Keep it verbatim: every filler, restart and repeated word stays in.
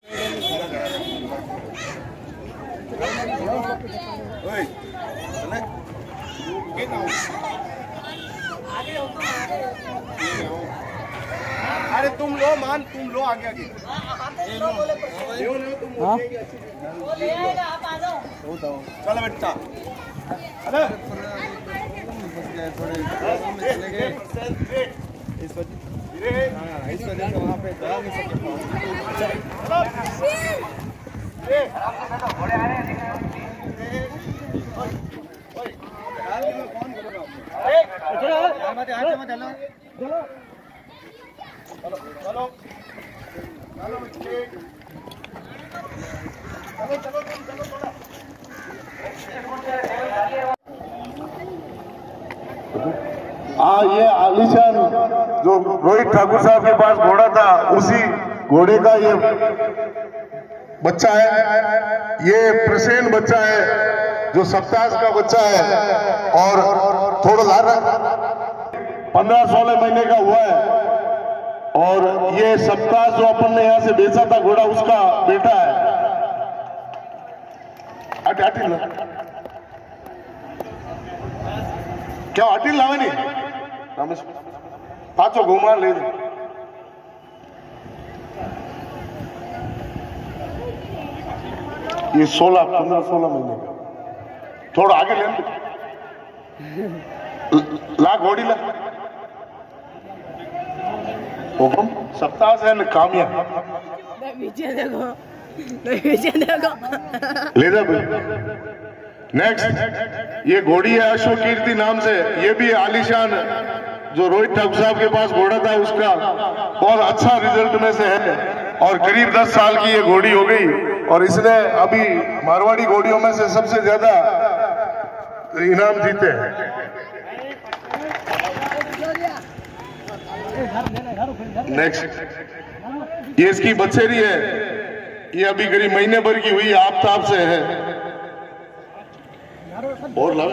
अरे तुम लो मान, तुम लो आगे आगे। चलो बेटा, अरे इस वजह इस वजह से वहाँ पे जा नहीं सके। हाँ, ये आलीशान जो रोहित ठाकुर साहब के पास घोड़ा था, उसी घोड़े का ये बच्चा है। ये प्रसेन बच्चा है जो सप्ताह का बच्चा है और थोड़ा लार पंद्रह सोलह महीने का हुआ है। और ये सप्ताह जो अपन ने यहाँ से बेचा था घोड़ा, उसका बेटा है। आटे आटे ना क्या आटे लावे नहीं रमेश पाचो घुमा ले। ये सोलह पंद्रह सोलह महीने का, थोड़ा आगे ले ला घोड़ी ला। ओपम सप्ताह से न कामिया पीछे देखो, पीछे देखो ले जा भाई। नेक्स्ट ये घोड़ी है अशोक कीर्ति नाम से। ये भी आलीशान जो रोहित ठाकुर साहब के पास घोड़ा था, उसका बहुत अच्छा रिजल्ट में से है और करीब दस साल की ये घोड़ी हो गई। और इसने अभी मारवाड़ी घोड़ियों में से सबसे ज्यादा इनाम जीते हैं। नेक्स्ट ये इसकी बछेरी है। ये अभी करीब महीने भर की हुई, आफ्ताब से है। और लावे